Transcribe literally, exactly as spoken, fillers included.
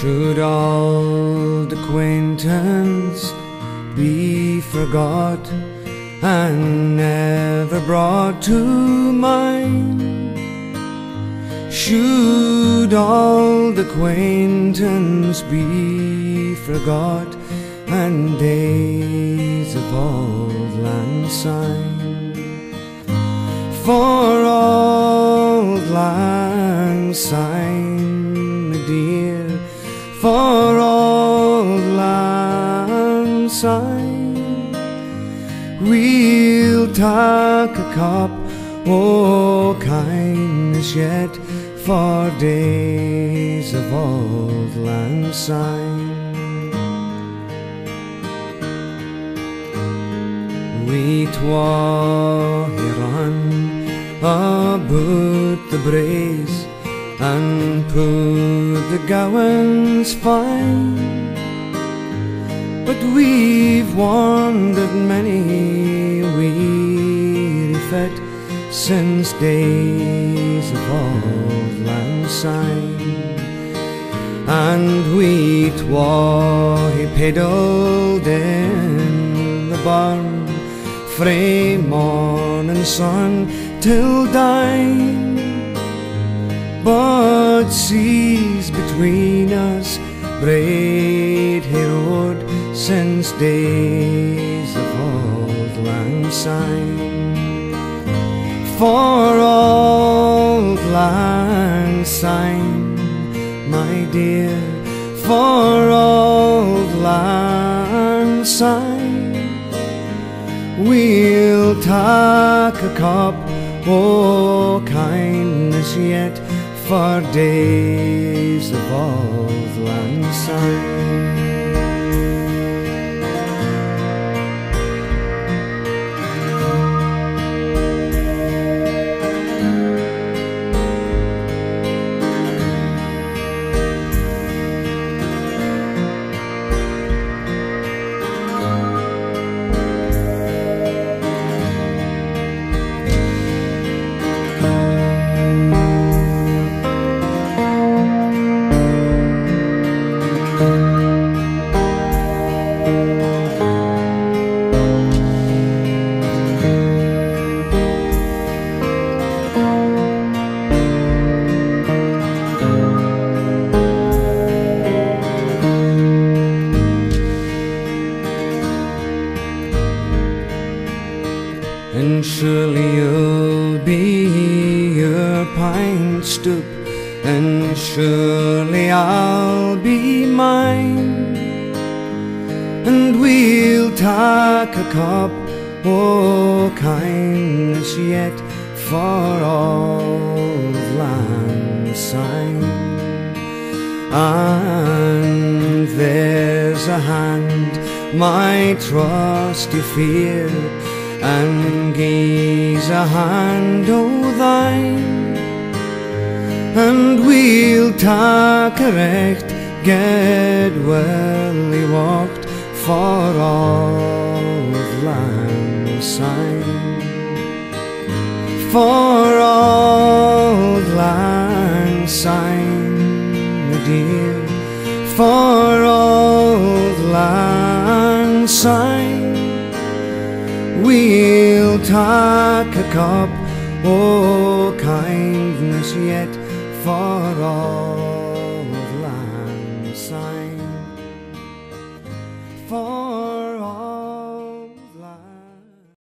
Should old acquaintance be forgot and never brought to mind? Should old acquaintance be forgot and days of old lang syne? For old lang syne, my dear, for old lang syne, we'll take a cup o' kindness yet for days of old lang syne. We twa here run about the braes and put the gowans fine, but we've wandered many a weary fet since days of old lang syne, and we twa he pedalled in the barn frae morning sun till dine, but seas between us braid he rode since days of old lang syne. For old lang syne, my dear, for old lang syne, we'll take a cup o' kindness yet for days of old lang syne. And surely you'll be your pine stoop, and surely I'll be mine, and we'll take a cup o' kindness yet for old lang syne. And there's a hand, my trusty fear, and gies a hand o' thine, and we'll take a recht get welly walked for old lang syne. For old lang syne, my dear, for old lang syne, we'll take a cup o' kindness yet for all.